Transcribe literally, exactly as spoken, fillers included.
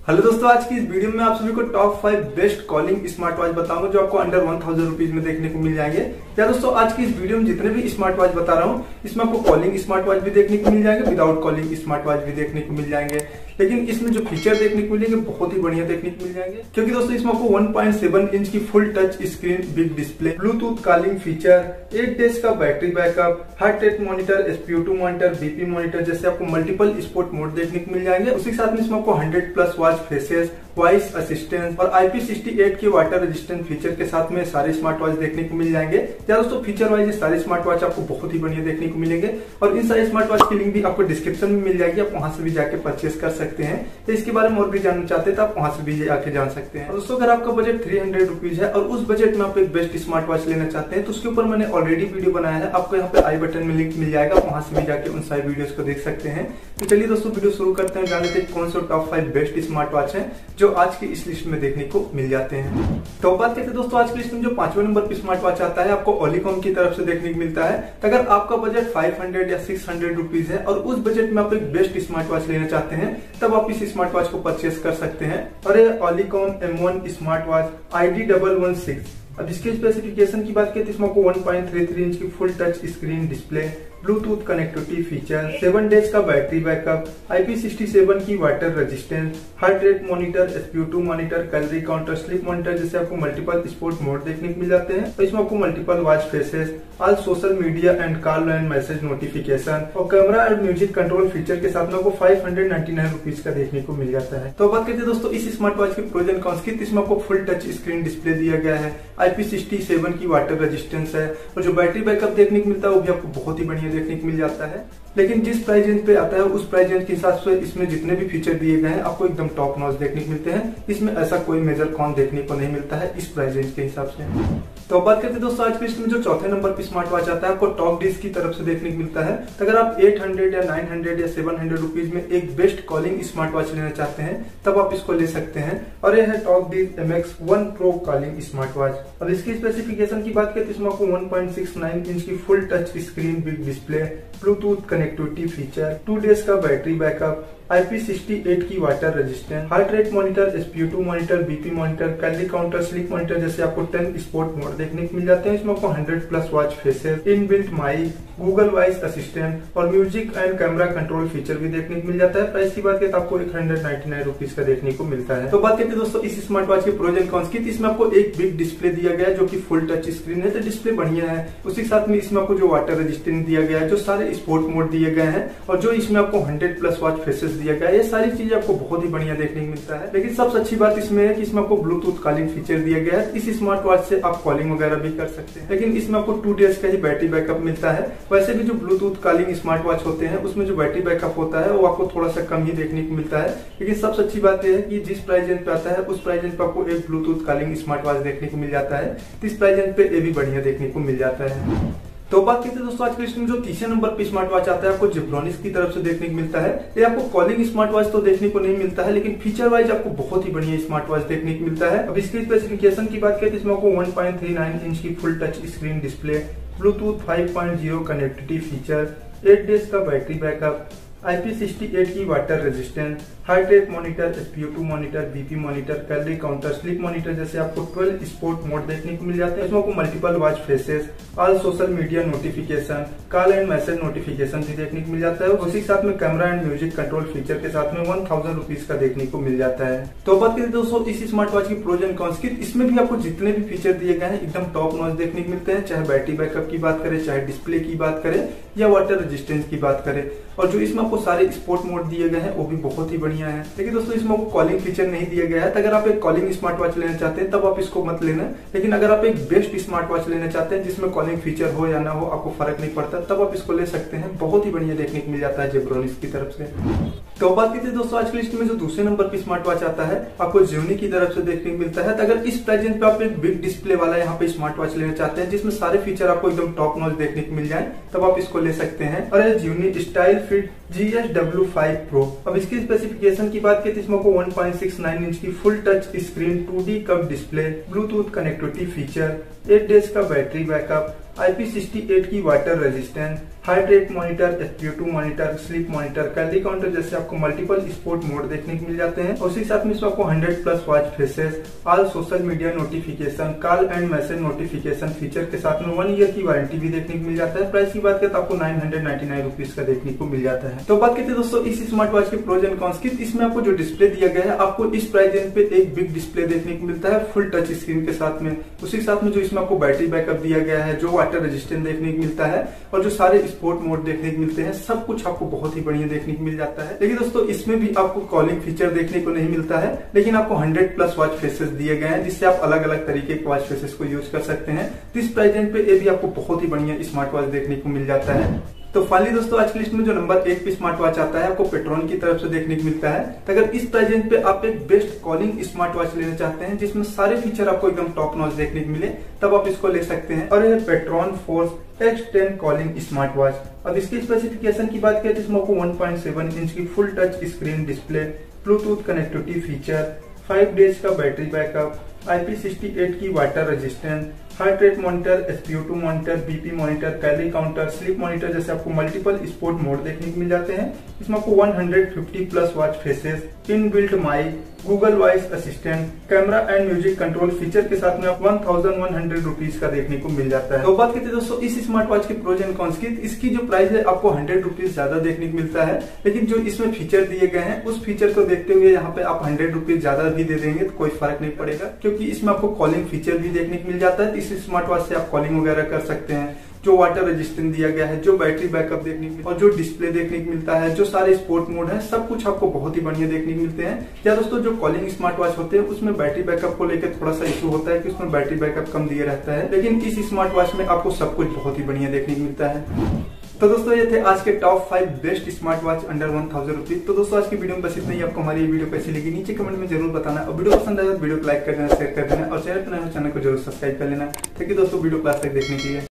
Hello दोस्तों, आज की इस वीडियो में आप सभी को top five best calling smart watch बताऊंगा जो आपको अंडर वन थाउजेंड रुपीज में देखने को मिल जाएंगे। या दोस्तों, आज की इस वीडियो में जितने भी स्मार्ट वॉच बता रहा हूँ इसमें आपको कॉलिंग स्मार्ट वॉच भी देखने को मिल जाएंगे, विदाउट कॉलिंग स्मार्ट वॉच भी देखने को मिल जाएंगे। लेकिन इसमें जो फीचर देखने को मिलेंगे बहुत ही बढ़िया देखने को मिल जाएंगे, क्योंकि दोस्तों इसमें आपको वन पॉइंट सेवन इंच की full touch screen, big display, bluetooth calling feature, eight days का battery backup, heart rate monitor, S P O two monitor, B P monitor जैसे आपको मल्टीपल स्पोर्ट मोड देखने को मिल जाएंगे। उसी के साथ में इसमें आपको hundred plus watch faces, voice assistance और आई पी सिक्सटी एट के वाटर रेजिस्टेंट फीचर के साथ में सारे स्मार्ट वॉच देखने को मिल जाएंगे। या दोस्तों, फीचर वाइज सारे स्मार्ट वॉच आपको बहुत ही बढ़िया देखने को मिलेंगे और इन सारे स्मार्ट वॉच की लिंक भी आपको डिस्क्रिप्शन में मिल जाएगी, आप वहां से भी जाके परचेस कर सकते हैं। तो इसके बारे में और भी जानना चाहते हैं तो आप वहां से भी जाके जान सकते हैं। और दोस्तों, अगर आपका बजट थ्री हंड्रेड रुपीज है और उस बजट में आप एक बेस्ट स्मार्ट वॉच लेना चाहते हैं तो उसके ऊपर मैंने ऑलरेडी वीडियो बनाया है, आपको यहाँ पे आई बटन में लिंक मिल जाएगा, वहां से भी जाके उन सारे वीडियोस को देख सकते हैं। तो चलिए दोस्तों, वीडियो शुरू करते हैं, जान लेते हैं कौन से top five best smart watch है जो आज की इस लिस्ट में देखने को मिल जाते हैं। तो बात करते हैं दोस्तों, आज की लिस्ट में जो पांचवें नंबर पे स्मार्ट वॉच आता है आपको ओलिकॉम की तरफ से देखने को मिलता है। तो अगर आपका बजट फाइव हंड्रेड या सिक्स हंड्रेड रुपीज है और उस बजट में आप एक बेस्ट स्मार्ट वॉच लेना चाहते हैं तब आप इस स्मार्ट वॉच को परचेस कर सकते हैं। और ये Olicom M one smart watch I D double one six. अब इसके स्पेसिफिकेशन की बात करें तो इसमें आपको one point three three inch की full touch screen display, bluetooth connectivity feature, seven days का battery backup, I P sixty seven की water resistance, heart rate monitor, S P O two monitor, calorie counter, sleep monitor जैसे आपको multiple sport mode देखने को मिल जाते हैं। तो इसमें आपको multiple watch faces, all social media and call and message notification और camera and music control feature के साथ में आपको five hundred ninety nine rupees का देखने को मिल जाता है। तो बात करते हैं दोस्तों इस स्मार्ट वॉच के प्रोज एंड कॉन्स की। इसमें आपको फुल टच स्क्रीन डिस्प्ले दिया गया है, आई पी सिक्सटी सेवन की वाटर रेजिस्टेंस है और जो बैटरी बैकअप देखने को मिलता है वो भी आपको बहुत ही बढ़िया देखने को मिल जाता है। लेकिन जिस प्राइस रेंज पे आता है उस प्राइस रेंज के हिसाब से इसमें जितने भी फीचर दिए गए हैं आपको एकदम टॉप नॉच देखने को मिलते हैं। इसमें ऐसा कोई मेजर कॉन देखने को नहीं मिलता है इस प्राइस रेंज के हिसाब से। तो बात करते हैं दोस्तों आज की लिस्ट में जो चौथे नंबर पे स्मार्ट वॉच आता है आपको टॉप डिश की तरफ से देखने को मिलता है। तो अगर आप एट हंड्रेड या नाइन हंड्रेड या सेवन हंड्रेड रुपीज में एक बेस्ट कॉलिंग स्मार्ट वॉच लेना चाहते हैं तब आप इसको ले सकते हैं। और यह है top dish M X one pro calling smart watch. अब इसकी स्पेसिफिकेशन की बात करें तो इसमें आपको one point six nine inch की full touch screen, big display, bluetooth connectivity feature, two days का battery backup, I P sixty eight की water resistance, heart rate monitor, S P O two monitor, B P monitor, calorie counter, sleep monitor जैसे आपको ten sport mode देखने को मिल जाते हैं। इसमें आपको hundred plus watch faces, inbuilt mic, Google voice assistant और music and camera control feature भी देखने को मिल जाता है। प्राइस की बात करें तो आपको एक हंड्रेड नाइन्टी नाइन रुपीज का देखने को मिलता है। तो बात करते हैं दोस्तों इस स्मार्ट वॉच के प्रोज एंड कॉन्स की। इसमें आपको एक बिग डिस्प्ले दिया गया है जो कि फुल टच स्क्रीन है, तो डिस्प्ले बढ़िया है। उसी के साथ में इसमें आपको जो वाटर रेजिस्टेंट दिया गया है, जो सारे स्पोर्ट मोड दिए गए हैं और जो इसमें आपको हंड्रेड प्लस वॉच फेसेस दिया गया है, ये सारी चीजें आपको बहुत ही बढ़िया देखने को मिलता है। लेकिन सबसे अच्छी बात इसमें है कि इसमें आपको ब्लूटूथ कॉलिंग फीचर दिया गया है। इस स्मार्ट वॉच से आप कॉलिंग वगैरह भी कर सकते हैं, लेकिन इसमें आपको टू डेज का ही बैटरी बैकअप मिलता है। वैसे भी जो ब्लूटूथ कॉलिंग स्मार्ट वॉच होते हैं उसमें जो बैटरी बैकअप होता है वो आपको थोड़ा सा कम ही देखने को मिलता है। लेकिन सबसे अच्छी बात यह है कि जिस प्राइस रेंज पे आता है उस प्राइस रेंज पे आपको एक ब्लूटूथ कॉलिंग स्मार्ट वॉच देखने को मिल जाता है। इस प्राइस रेंज पे ये भी बढ़िया देखने को मिल जाता है। तो बात करते हैं दोस्तों आज की लिस्ट में जो तीसरे नंबर पे स्मार्ट वॉच आता है आपको जेब्रोनिक्स की तरफ से देखने को मिलता है। ये आपको कॉलिंग स्मार्ट वॉच तो देखने को नहीं मिलता है, लेकिन फीचर वाइज आपको बहुत ही बढ़िया स्मार्ट वॉच देखने को मिलता है। अब इसकी स्पेसिफिकेशन की बात करें तो इसमें आपको one point three nine inch की full touch screen display, bluetooth five point zero connectivity feature, eight days का battery backup, I P sixty eight की water resistance, heart rate monitor, S P O two monitor, B P monitor, calorie counter, sleep monitor जैसे आपको twelve sport mode देखने को मिल जाते हैं। इसमें आपको multiple watch faces, all social media notification, call and message notification भी देखने को मिल जाता है। उसी के साथ में camera and music control feature के साथ में वन थाउजेंड रुपीज का देखने को मिल जाता है। तो बात करें दोस्तों इस स्मार्ट वॉच की प्रोज एंड कॉन्स की। इसमें भी आपको जितने भी फीचर दिए गए हैं एकदम टॉप नॉच देखने को मिलते हैं, चाहे बैटरी बैकअप की बात करें, चाहे डिस्प्ले की बात करें या वाटर रेजिस्टेंस की बात करें। और जो इसमें आपको सारे स्पोर्ट मोड दिए गए हैं वो भी बहुत ही बढ़िया है। लेकिन दोस्तों इसमें आपको कॉलिंग फीचर नहीं दिया गया है, तो अगर आप एक कॉलिंग स्मार्ट वॉच लेना चाहते हैं तब आप इसको मत लेना। लेकिन अगर आप एक बेस्ट स्मार्ट वॉच लेना चाहते हैं जिसमें कॉलिंग फीचर हो या ना हो आपको फर्क नहीं पड़ता, तब आप इसको ले सकते हैं। बहुत ही बढ़िया देखने को मिल जाता है जेब्रोनिक्स की तरफ से। तो बात करते हैं दोस्तों आज की लिस्ट में जो दूसरे नंबर पे स्मार्ट वॉच आता है आपको जियोनी की तरफ से देखने को मिलता है। तो अगर इस प्राइस रेंज पे आप एक बिग डिस्प्ले वाला यहाँ पे स्मार्ट वॉच लेना चाहते हैं जिसमें सारे फीचर आपको एकदम टॉप नॉच देखने को मिल जाए तब आप इसको ले सकते हैं। और Gionee style fit G S W five pro. अब इसकी स्पेसिफिकेशन की बात करें तो इसमें आपको one point six nine inch की full touch screen, two D curve display, bluetooth connectivity feature, eight days का battery backup, I P sixty eight की water resistance, heart rate monitor, S P O two monitor, sleep monitor, calorie counter जैसे आपको multiple sport mode देखने को मिल जाते हैं। और उसी साथ में इसमें आपको hundred plus watch faces, all social media notification, call and message notification feature के साथ में वन ईयर की वारंटी भी देखने को मिल जाता है। प्राइस की बात करें तो आपको nine hundred ninety nine rupees का देखने को मिल जाता है। तो बात करते हैं दोस्तों इस स्मार्ट वॉच के प्रोज एंड कॉन्स की। इसमें आपको जो डिस्प्ले दिया गया है, आपको इस प्राइस रेंज पे एक बिग डिस्प्ले देखने को मिलता है फुल टच स्क्रीन के साथ में। उसी साथ में जो इसमें आपको बैटरी बैकअप दिया गया है, जो वाटर रेजिस्टेंट देखने को मिलता है और जो सारे स्पोर्ट मोड देखने को मिलते हैं, सब कुछ आपको बहुत ही बढ़िया देखने को मिल जाता है। लेकिन दोस्तों इसमें भी आपको कॉलिंग फीचर देखने को नहीं मिलता है, लेकिन आपको हंड्रेड प्लस वॉच फेसेस दिए गए हैं जिससे आप अलग अलग तरीके के वॉच फेसेस को यूज कर सकते हैं। तो इस प्राइस रेंज पे ये भी आपको बहुत ही बढ़िया स्मार्ट वॉच देखने को मिल जाता है। तो फाइनली दोस्तों आज की लिस्ट में जो नंबर एक पे स्मार्ट वॉच आता है, आपको पेट्रोन की तरफ से देखने को मिलता है। तो अगर इस प्राइस रेंज पे आप एक बेस्ट कॉलिंग स्मार्ट वॉच लेना चाहते हैं जिसमें सारे फीचर आपको एकदम टॉप नॉच देखने को मिले, तब आप इसको ले सकते हैं। और ये Petron force X ten calling smart watch. अब इसकी स्पेसिफिकेशन की बात करें जिसमें आपको वन पॉइंट सेवन इंच की full touch screen display, bluetooth connectivity feature, five days का battery backup, I P sixty eight की water resistance, heart rate monitor, S P O two monitor, B P monitor, calorie counter, sleep monitor जैसे आपको multiple sport mode देखने को मिल जाते हैं। इसमें आपको one hundred fifty plus watch faces, inbuilt mic, Google voice assistant, camera and music control feature के साथ में आप one thousand one hundred rupees का देखने को मिल जाता है। तो बात करते हैं दोस्तों इस स्मार्ट वॉच के प्रोज एंड कॉन्स की। इसकी जो प्राइस है आपको हंड्रेड रुपीज ज्यादा देखने को मिलता है, लेकिन जो इसमें फीचर दिए गए हैं उस फीचर को देखते हुए यहाँ पे आप हंड्रेड रुपीज ज्यादा भी दे देंगे तो कोई फर्क नहीं पड़ेगा, क्योंकि इसमें आपको कॉलिंग फीचर भी देखने को मिल जाता है। इस स्मार्ट वॉच से आप कॉलिंग वगैरह कर सकते हैं, जो वाटर रेजिस्टेंस दिया गया है, जो बैटरी बैकअप देखने को और जो डिस्प्ले देखने को मिलता है, जो सारे स्पोर्ट मोड है, सब कुछ आपको बहुत ही बढ़िया देखने को मिलते हैं। या दोस्तों जो कॉलिंग स्मार्ट वॉच होते हैं उसमें बैटरी बैकअप को लेकर थोड़ा सा इशू होता है कि उसमें बैटरी बैकअप कम दिया रहता है, लेकिन इस स्मार्ट वॉच में आपको सब कुछ बहुत ही बढ़िया देखने को मिलता है। तो दोस्तों ये थे आज के top five best smart watch under one thousand rupees. तो दोस्तों आज की वीडियो में बस इतना ही। आपको हमारी ये वीडियो कैसी लगी नीचे कमेंट में जरूर बताना, और वीडियो पसंद आए तो वीडियो को लाइक कर देना, शेयर कर देना, और चैनल पर नए हो चैनल को जरूर सब्सक्राइब कर लेना। थैंक यू दोस्तों वीडियो क्लास तक देखने के लिए।